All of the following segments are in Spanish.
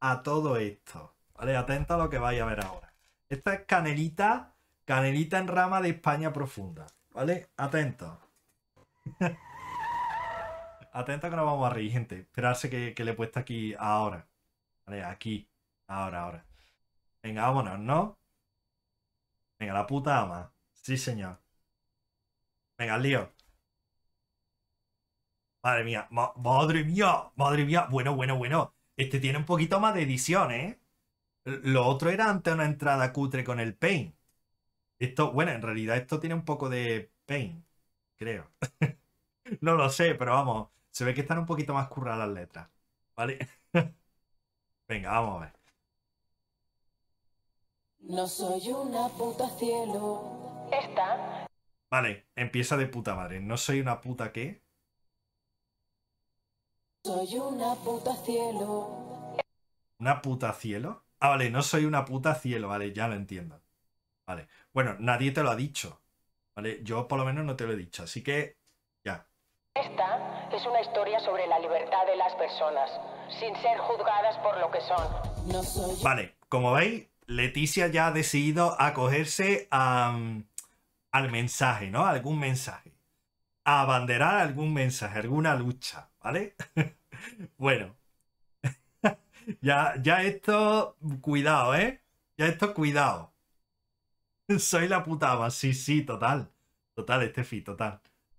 a todo esto. ¿Vale? Atento a lo que vais a ver ahora. Esta es canelita, canelita en rama de España profunda. ¿Vale? Atento. Atento que nos vamos a reír, gente. Esperarse que le he puesto aquí ahora. ¿Vale? Aquí. Ahora. Venga, vámonos, ¿no? Venga, la puta ama. Sí, señor. Venga, al lío. Madre mía, madre mía, madre mía. Bueno. Este tiene un poquito más de edición, ¿eh? Lo otro era antes una entrada cutre con el Paint. Esto, bueno, en realidad esto tiene un poco de Paint, creo. No lo sé, pero vamos. Se ve que están un poquito más curradas las letras. ¿Vale? Venga, vamos a ver. No soy una puta cielo. Esta. Vale, empieza de puta madre. No soy una puta ¿qué? Soy una puta cielo. ¿Una puta cielo? Ah, vale, no soy una puta cielo. Vale, ya lo entiendo. Vale. Bueno, nadie te lo ha dicho. Vale, yo por lo menos no te lo he dicho. Así que, ya. Esta es una historia sobre la libertad de las personas, sin ser juzgadas por lo que son. No soy... Vale, como veis, Leticia ya ha decidido acogerse al mensaje, ¿no? Algún mensaje. A abanderar algún mensaje, alguna lucha, ¿vale? Bueno. Ya esto, cuidado, ¿eh? Ya esto, cuidado. Soy la puta ama. Sí, total. Total, Estefi, total.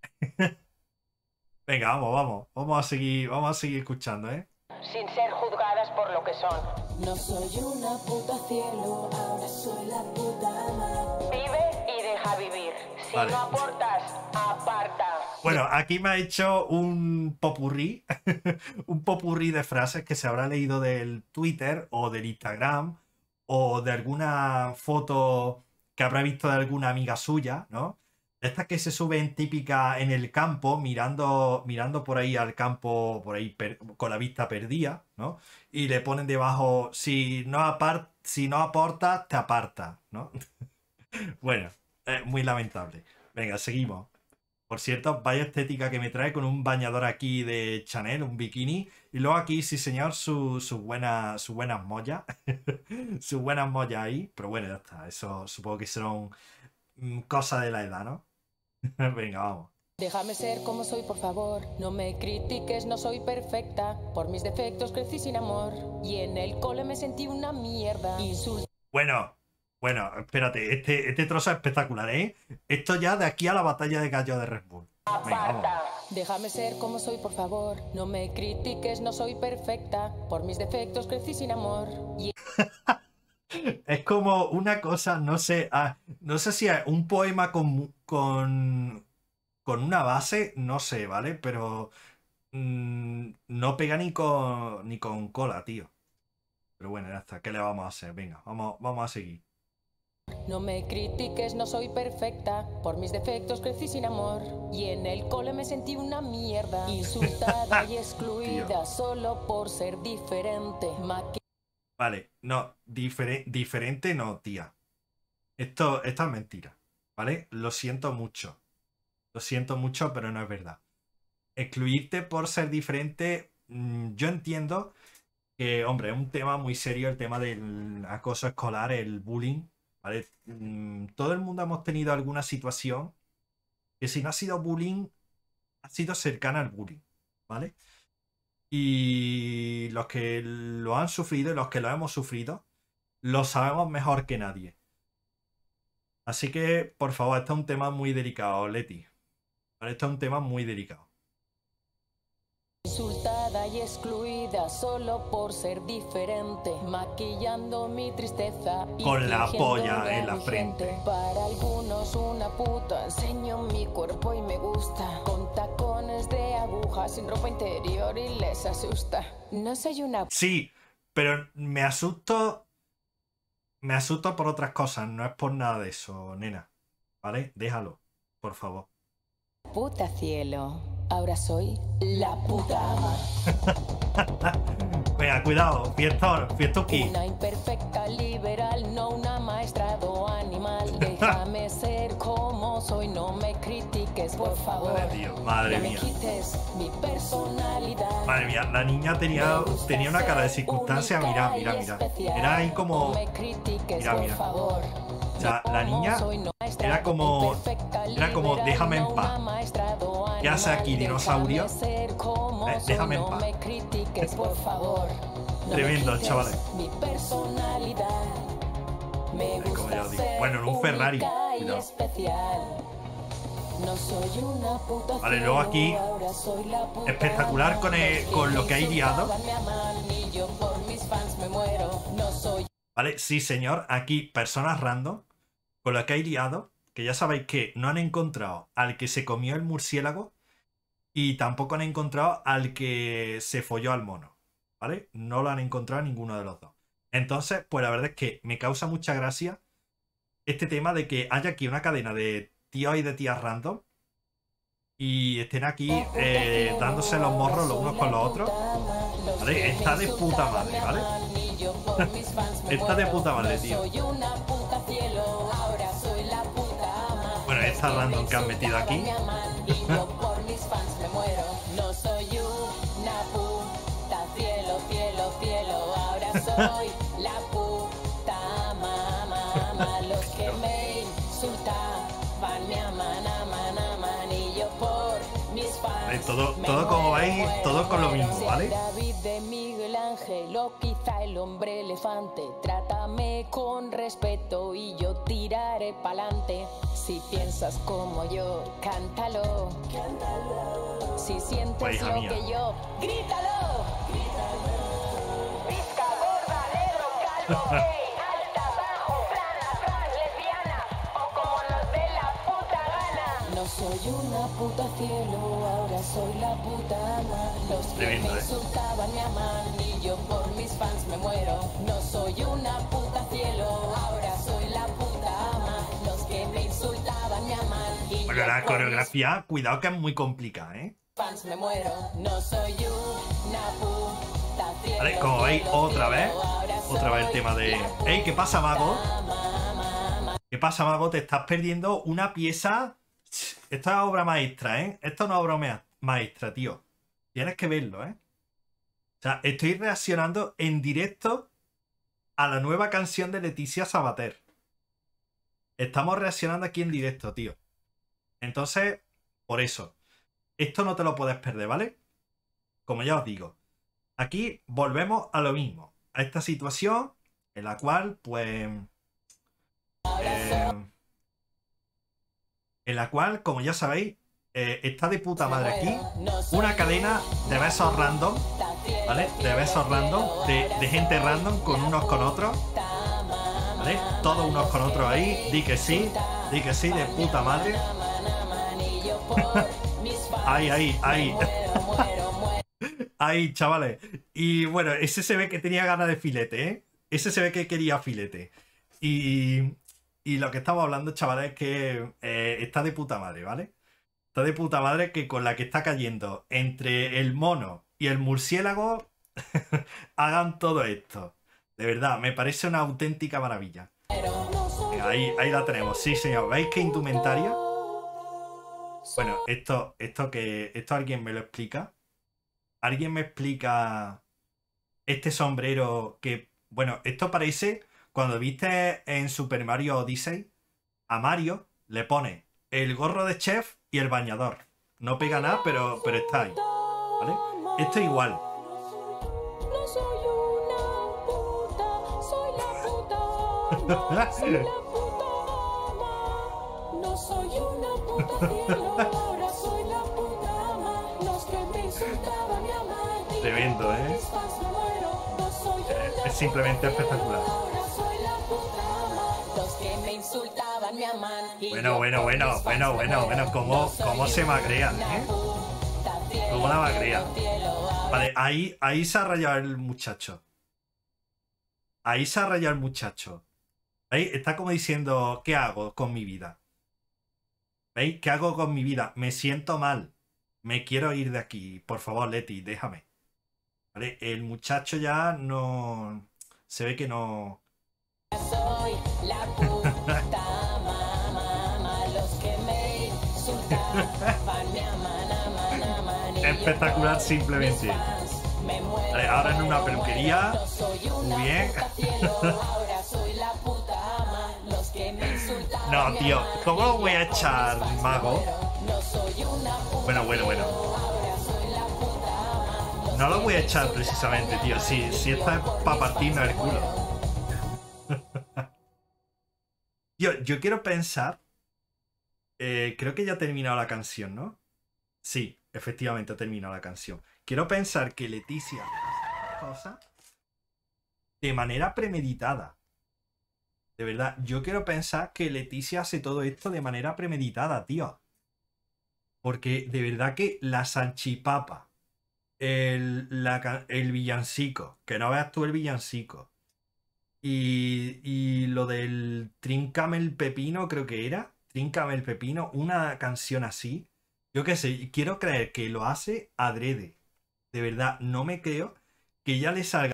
Venga, vamos a seguir escuchando, ¿eh? Sin ser juzgadas por lo que son. No soy una puta cielo, ahora soy la puta ama. Vive y deja vivir. Si Vale. no aportas, aparta. Bueno, aquí me ha hecho un popurrí, un popurrí de frases que se habrá leído del Twitter o del Instagram o de alguna foto que habrá visto de alguna amiga suya, ¿no? Estas que se suben típica en el campo, mirando por ahí al campo, por ahí con la vista perdida, ¿no? Y le ponen debajo, si no aportas, te apartas, ¿no? Bueno, muy lamentable. Venga, seguimos. Por cierto, vaya estética que me trae con un bañador aquí de Chanel, un bikini. Y luego aquí, sí señor, sus buenas mollas. Sus buenas mollas ahí. Pero bueno, ya está. Eso supongo que serán cosas de la edad, ¿no? Venga, vamos. Déjame ser como soy, por favor. No me critiques, no soy perfecta. Por mis defectos crecí sin amor. Y en el cole me sentí una mierda. Bueno, espérate. Este trozo es espectacular, ¿eh? Esto ya de aquí a la batalla de gallo de Red Bull. Venga, vamos. Déjame ser como soy, por favor. No me critiques, no soy perfecta. Por mis defectos crecí sin amor. Y... Es como una cosa, no sé si es un poema con una base, no sé, ¿vale? Pero no pega ni con cola, tío. Pero bueno, ya está, ¿qué le vamos a hacer? Venga, vamos a seguir. No me critiques, no soy perfecta. Por mis defectos crecí sin amor. Y en el cole me sentí una mierda. Insultada y excluida solo por ser diferente. Vale, no, diferente no, tía. Esto es mentira, ¿vale? Lo siento mucho, pero no es verdad. Excluirte por ser diferente, yo entiendo que, hombre, es un tema muy serio el tema del acoso escolar, el bullying, ¿vale? Todo el mundo hemos tenido alguna situación que si no ha sido bullying, ha sido cercana al bullying, ¿vale? Y los que lo han sufrido y los que lo hemos sufrido, lo sabemos mejor que nadie. Así que, por favor, este es un tema muy delicado, Leti. ¿Vale? Este es un tema muy delicado. Insultada y excluida solo por ser diferente, maquillando mi tristeza y con la polla fingiéndole en la a mi frente. gente. Para algunos una puta, enseño mi cuerpo y me gusta, con tacones de aguja, sin ropa interior y les asusta. No soy una... Sí, pero me asusto por otras cosas, no es por nada de eso, nena. ¿Vale? Déjalo, por favor. puta cielo. Ahora soy la puta ama. Venga, cuidado, fiestuki. Una imperfecta liberal, no una maestrado animal. Déjame ser como soy, no me critiques, por favor. Madre, tío, madre No mía. me quites mi personalidad. Madre mía, la niña tenía una cara de circunstancia, mira, mira, mira. Era ahí como... No me critiques, Mira, mira. por favor. O sea, la niña era como... déjame en paz. ¿Qué hace aquí, dinosaurio? Déjame en paz. Tremendo, chavales. Mi personalidad me Como ya gusta os digo. ser Bueno, en un Ferrari. única y Cuidado. especial. No soy una puta Vale, luego aquí, cielo, ahora soy la puta espectacular ama. con lo que hay liado. Me aman y yo por mis fans me muero. No soy ¿Vale? Sí, señor. Aquí, personas random. Con lo que hay liado. Que ya sabéis que no han encontrado al que se comió el murciélago. Y tampoco han encontrado al que se folló al mono. ¿Vale? No lo han encontrado ninguno de los dos. Entonces, pues la verdad es que me causa mucha gracia este tema de que haya aquí una cadena de tíos y de tías random. Y estén aquí dándose los morros los unos con los otros. ¿Vale? Está de puta madre, ¿vale? Está de puta madre, tío. Bueno, esta random que han metido aquí. No soy una puta cielo, cielo, cielo. Ahora soy la puta mamá. Los que me insultaban me aman, aman, aman. Y yo por mis fans. Todo como veis, todo con lo mismo, ¿vale? David de Miguel Ángel o quizá el hombre elefante. Trátame con respeto y yo tiraré pa'lante. Si piensas como yo, cántalo. Si sientes Pues, hija lo mía. que yo, grítalo. Pizca, gorda, negro, calvo, gay, alta, bajo, plana, trans, lesbiana o como nos dé la puta gana. No soy una puta cielo, ahora soy la puta ama. Los que Tremendo, me ¿eh? insultaban me aman y yo por mis fans me muero. No soy una puta cielo, ahora soy la puta ama. Los que me insultaban me aman y Bueno, yo la por mis coreografía, cuidado que es muy complicada, ¿eh? fans me muero. No soy una puta cielo. ¿Vale? Como veis, otra vez el tema de... ¡Ey! ¿Qué pasa, mago? ¿Qué pasa, mago? Te estás perdiendo una pieza... Esto es obra maestra, ¿eh? Esto no es obra maestra, tío. Tienes que verlo, ¿eh? O sea, estoy reaccionando en directo a la nueva canción de Leticia Sabater. Estamos reaccionando aquí en directo, tío. Entonces, por eso. Esto no te lo puedes perder, ¿vale? Como ya os digo. Aquí volvemos a lo mismo. A esta situación en la cual, pues... en la cual, como ya sabéis, está de puta madre aquí una cadena de besos random, ¿vale? De besos random, de gente random con unos con otros, ¿vale? Todos unos con otros ahí. Di que sí, de puta madre. Ahí. Ahí, chavales. Y bueno, ese se ve que tenía ganas de filete, ¿eh? Ese se ve que quería filete. Y lo que estamos hablando, chavales, es que está de puta madre, ¿vale? Está de puta madre que con la que está cayendo entre el mono y el murciélago hagan todo esto. De verdad, me parece una auténtica maravilla. Venga, ahí la tenemos. Sí, señor. ¿Veis qué indumentaria? Bueno, esto alguien me lo explica. ¿Alguien me explica este sombrero que... Bueno, esto parece cuando viste en Super Mario Odyssey a Mario le pone el gorro de chef y el bañador. No pega nada, pero está ahí. ¿Vale? Esto es igual. No soy una puta, soy la puta ama, soy la puta ama. No soy una puta cielo, ahora soy la puta ama. Los que me insultaban me aman. Tremendo, ¿eh? Es simplemente espectacular. Bueno. ¿Cómo se magrea, eh? ¿Cómo la magrea? Vale, ahí se ha rayado el muchacho. Ahí se ha rayado el muchacho. ¿Veis? Está como diciendo, ¿qué hago con mi vida? ¿Veis? ¿Qué hago con mi vida? Me siento mal. Me quiero ir de aquí. Por favor, Leti, déjame. ¿Vale? El muchacho ya no... Se ve que no... Soy la puta mamá, los que me Espectacular simplemente. Vale, ahora en una peluquería. Muy bien. No, tío, ¿cómo lo voy a echar, mago? Bueno. No lo voy a echar precisamente, tío. Si esta es para partirnos el culo. Tío, yo quiero pensar. Creo que ya ha terminado la canción, ¿no? Sí, efectivamente ha terminado la canción. Quiero pensar que Leticia hace cosas de manera premeditada. De verdad, yo quiero pensar que Leticia hace todo esto de manera premeditada, tío. Porque de verdad que la salchipapa, el villancico, que no veas tú el villancico, y lo del Tríncame el pepino, creo que era. Tríncame el pepino, una canción así. Yo qué sé, quiero creer que lo hace adrede. De verdad, no me creo que ya le salga